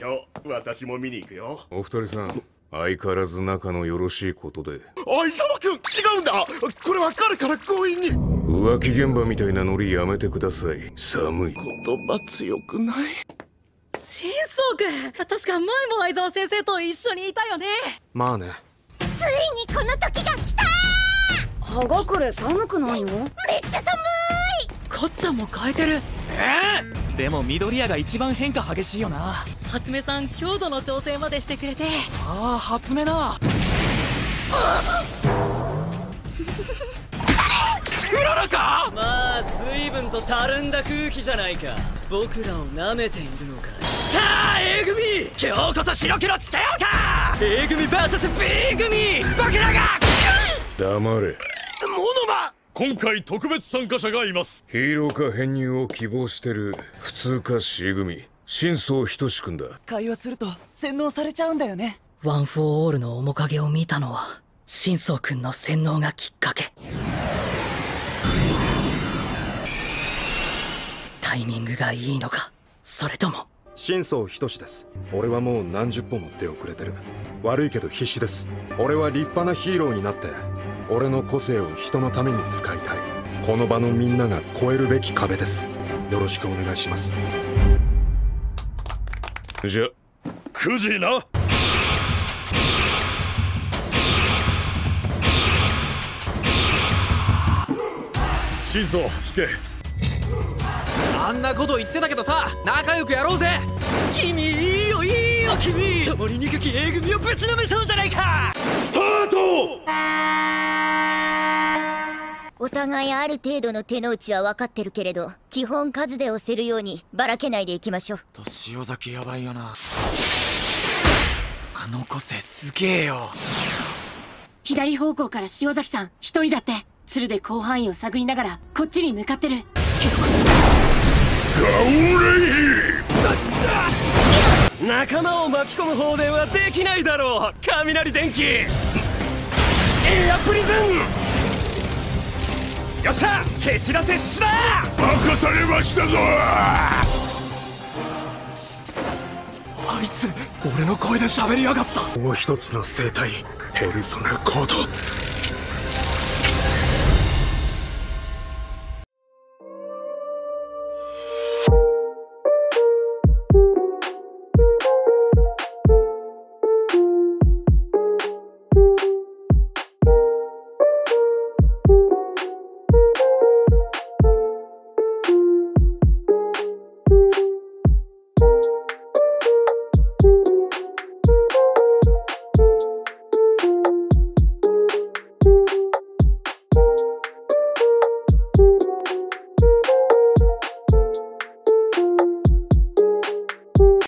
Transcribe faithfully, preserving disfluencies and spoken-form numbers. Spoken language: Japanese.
今日私も見に行くよ。 お二人さん、相変わらず仲のよろしいことで。 相沢君、違うんだ。これは彼から強引に。 浮気現場みたいなノリやめてください。寒い。 言葉強くない？ 新宗君、確か前も相沢先生と一緒にいたよね。 まあね。 ついにこの時が来たー。 葉隠れ寒くないの？ めっちゃ寒い。 かっちゃんも変えてる。 えー、でも緑谷が一番変化激しいよな。 初音さん、強度の調整までしてくれて。 ああ、初音な。うららか。 まあ随分とたるんだ空気じゃないか。僕らを舐めているのか。さあ A 組、今日こそ白黒つけようか。 A 組 ブイエスビー 組、僕らが黙れ。 モノマ。 今回特別参加者がいます。 ヒーロー化編入を希望してる普通科 C 組、新宗仁君だ。 会話すると洗脳されちゃうんだよね。 ワン・フォー・オールの面影を見たのは新宗君の洗脳がきっかけ。タイミングがいいのか、それとも。 新宗仁です。俺はもう何十歩も出遅れてる。悪いけど必死です。俺は立派なヒーローになって俺の個性を人のために使いたい。この場のみんなが越えるべき壁です。よろしくお願いします。 じゃくじな。新宗、聞け。 あんなこと言ってたけどさ、仲良くやろうぜ。 君いいよいいよ君、共に憎き A 組をぶちのめそうじゃないか。 スタート。 お互いある程度の手の内は分かってるけれど、基本数で押せるようにばらけないでいきましょう。 と塩崎やばいよな。あの個性すげえよ。 左方向から塩崎さん一人だって。鶴で広範囲を探りながらこっちに向かってる。 ガオレイ。 仲間を巻き込む放電はできないだろう。雷電気、エアプリズン。よっしゃ、蹴散らせしだ。 任されましたぞ。 あいつ俺の声で喋りやがった。 もう一つの生態、ペルソナコード。